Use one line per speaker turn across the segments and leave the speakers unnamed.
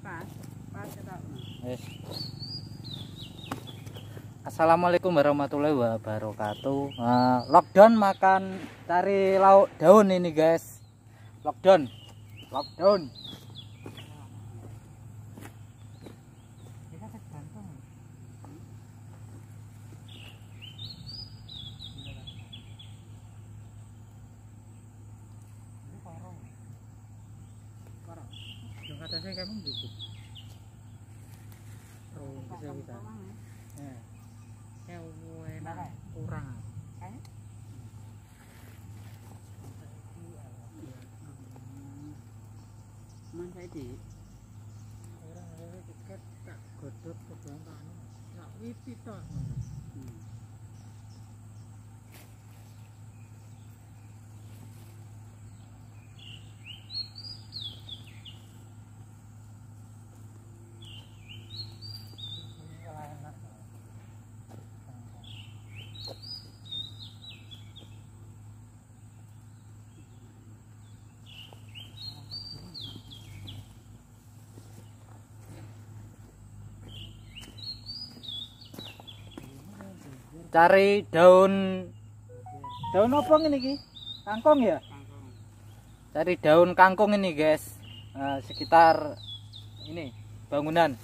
Assalamualaikum warahmatullahi wabarakatuh. Lockdown makan cari lauk daun ini guys. Lockdown. Yang kata saya kamu gitu. Oh, bisa. Enak kurang. Man saya di orang ada tiket tak godot ke belakang. Nak wipi toh. Cari daun apa ini ki? Kangkung ya? Cari daun kangkung ini guys. Sekitar ini bangunan.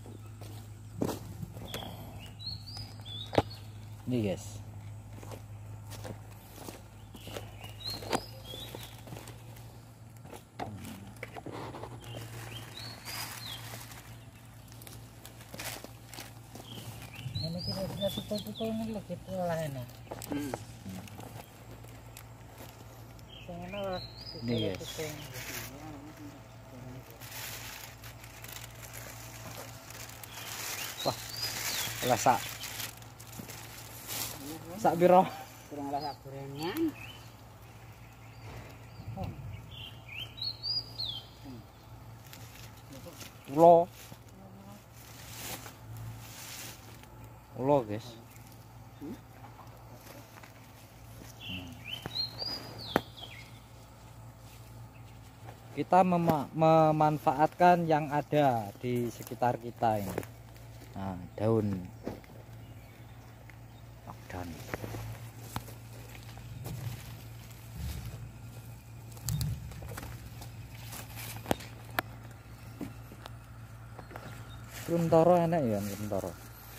Ini guys. Ini kira-kira pukul-pukul ini lagi pola enak. Ini guys. Wah, rasa sak biro.
Kurang rasa gorengan.
Ulo guys. Kita memanfaatkan yang ada di sekitar kita ini. Nah, daun lockdown. Kuntoro enak ya, kuntoro.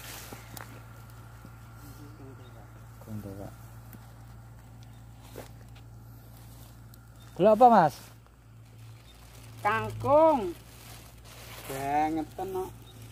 Gula apa mas?
Kangkung. Banget no.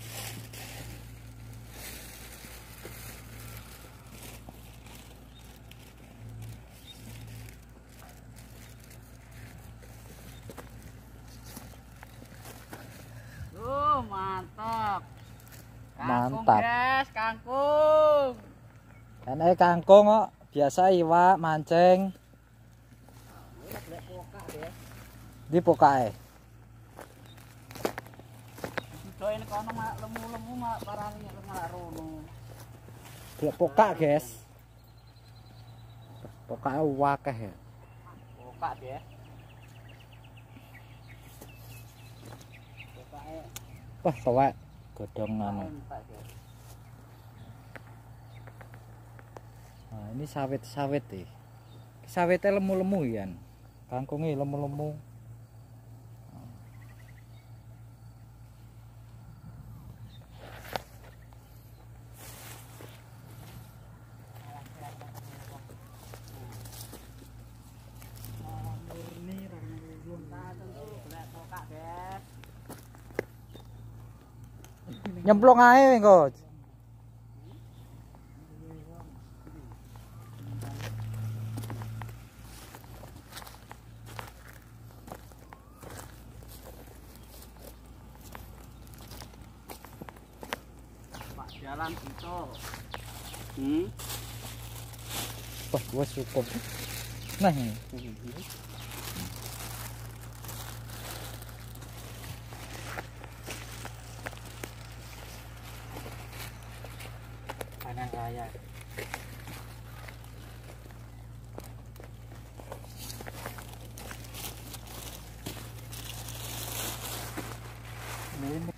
Mantap.
Mantap.
Guys, kangkung.
Enak kangkung kok. Biasa iwak mancing. Di pokae.
Doain kono mak lemu-lemu mak parane malah rono.
Delok pokak, guys. Pokake wakeh ya.
Pokak ya. Pokake.
Wah, tuwek godhong anu. Nah, ini sawit deh. Sawitnya lemu-lemu ya. Kangkungnya lemu-lemu. Nyemplung ae engko.
Pak jalan itu.
Wah, wes cukup. Nah,
Kanan raya.
Ini.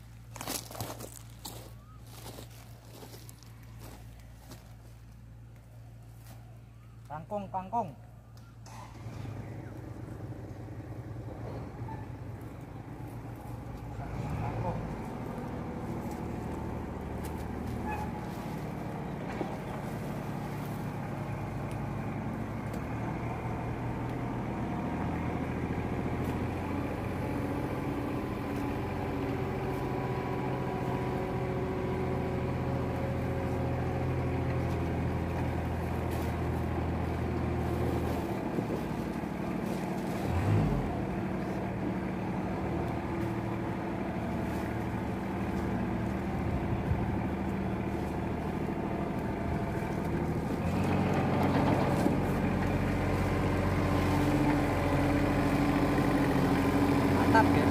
Kangkung, kangkung. Mantap ya.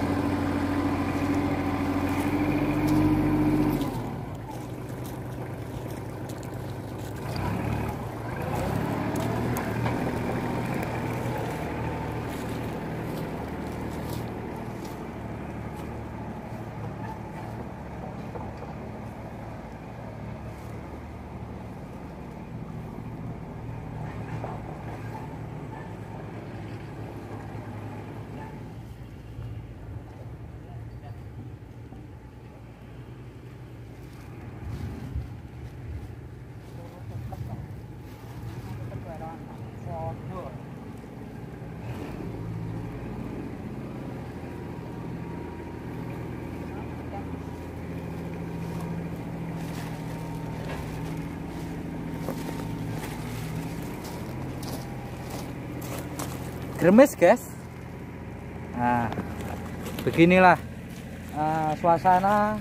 Gremes guys. Nah, beginilah suasana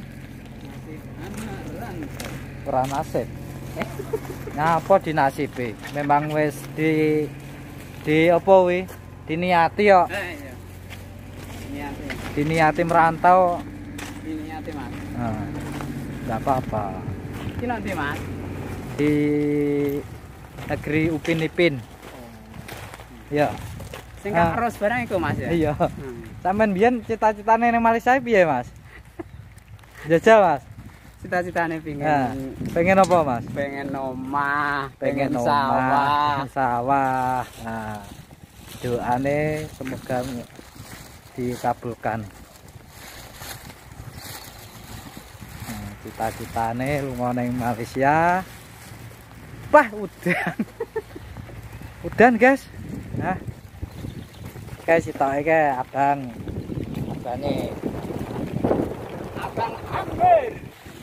ora nasib. Ngapa di nasib? Memang wis di apa wi? Diniati yo.
Iya. Niati.
Diniati merantau.
Niati, Mas.
Nah, enggak apa-apa.
Iki nanti, Mas.
Di negeri Upin Ipin. Ya.
Sing harus barang iku, Mas ya.
Iya. Sampean biyen cita-citane ning Malaysia piye, Mas? Jajal, Mas.
Cita-citane pengen
Nah, pengen apa, Mas?
pengen omah, pengen
Omah,
sawah.
sawah. Nah, doane semoga dikabulkan. Nah, cita-citane lunga ning Malaysia. Wah, udan. Udan, guys. Nah. Guys, sitoke ke abang. Abane.
Abang Amir.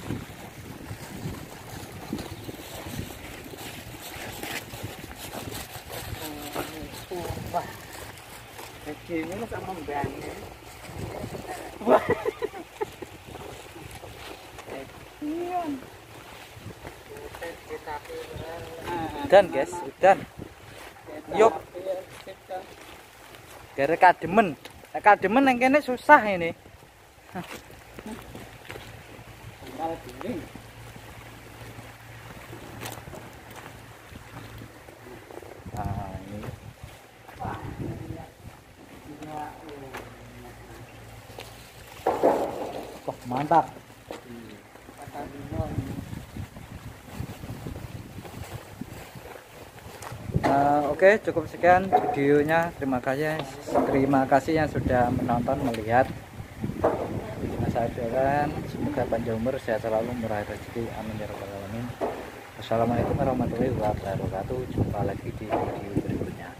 Wah,
Ini sama Mbak.
wah. Udan, guys, udan. Yuk. Gara kademen. Kademen yang kene susah ini. Nah, ini. Wah, mantap. Oke, cukup sekian videonya. Terima kasih yang sudah menonton, melihat. Saya doakan semoga panjang umur, sehat selalu, murah rezeki, amin ya rabbal alamin. Wassalamualaikum warahmatullahi wabarakatuh. Jumpa lagi di video berikutnya.